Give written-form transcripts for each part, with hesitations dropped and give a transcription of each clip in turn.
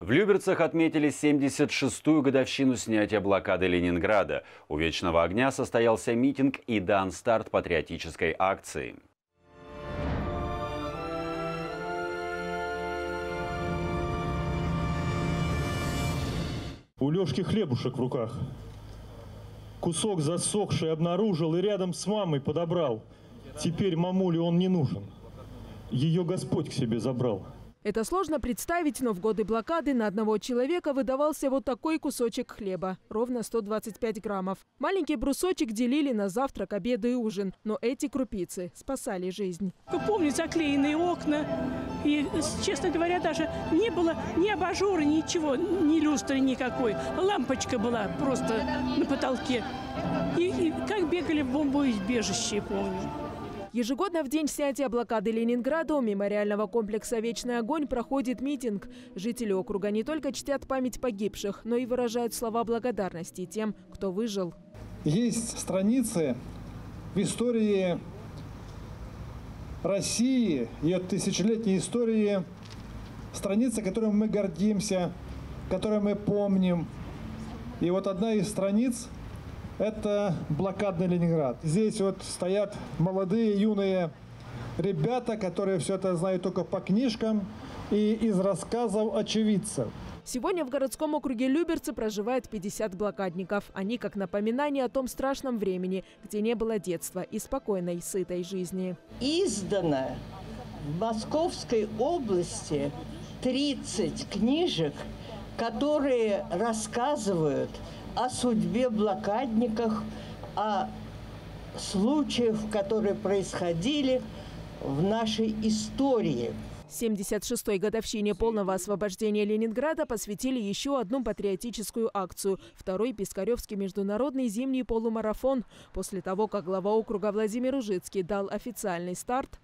В Люберцах отметили 76-ю годовщину снятия блокады Ленинграда. У Вечного огня состоялся митинг и дан старт патриотической акции. У Лёшки хлебушек в руках. Кусок засохший обнаружил и рядом с мамой подобрал. Теперь мамуле он не нужен. Ее Господь к себе забрал. Это сложно представить, но в годы блокады на одного человека выдавался вот такой кусочек хлеба. Ровно 125 граммов. Маленький брусочек делили на завтрак, обед и ужин. Но эти крупицы спасали жизнь. Помню заклеенные окна. И, честно говоря, даже не было ни абажура, ничего, ни люстры никакой. Лампочка была просто на потолке. И как бегали в бомбоубежище, помню. Ежегодно в день снятия блокады Ленинграда у мемориального комплекса «Вечный огонь» проходит митинг. Жители округа не только чтят память погибших, но и выражают слова благодарности тем, кто выжил. Есть страницы в истории России, ее тысячелетней истории, страницы, которыми мы гордимся, которые мы помним. И вот одна из страниц – это блокадный Ленинград. Здесь вот стоят молодые, юные ребята, которые все это знают только по книжкам и из рассказов очевидцев. Сегодня в городском округе Люберцы проживает 50 блокадников. Они как напоминание о том страшном времени, где не было детства и спокойной, сытой жизни. Издано в Московской области 30 книжек, которые рассказывают о судьбе блокадников, о случаях, которые происходили в нашей истории. 76-й годовщине полного освобождения Ленинграда посвятили еще одну патриотическую акцию – второй Пискаревский международный зимний полумарафон. После того, как глава округа Владимир Ужицкий дал официальный старт,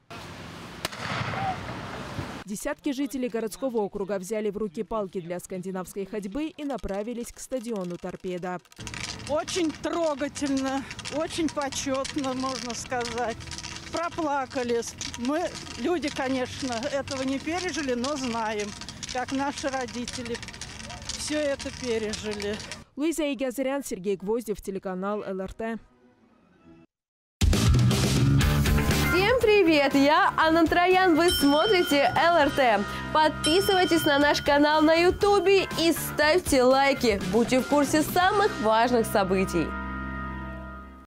десятки жителей городского округа взяли в руки палки для скандинавской ходьбы и направились к стадиону «Торпедо». Очень трогательно, очень почетно, можно сказать. Проплакались. Мы, люди, конечно, этого не пережили, но знаем, как наши родители все это пережили. Луиза Игазарян, Сергей Гвоздев, телеканал ЛРТ. Всем привет! Я Анна Троян, вы смотрите ЛРТ. Подписывайтесь на наш канал на YouTube и ставьте лайки. Будьте в курсе самых важных событий.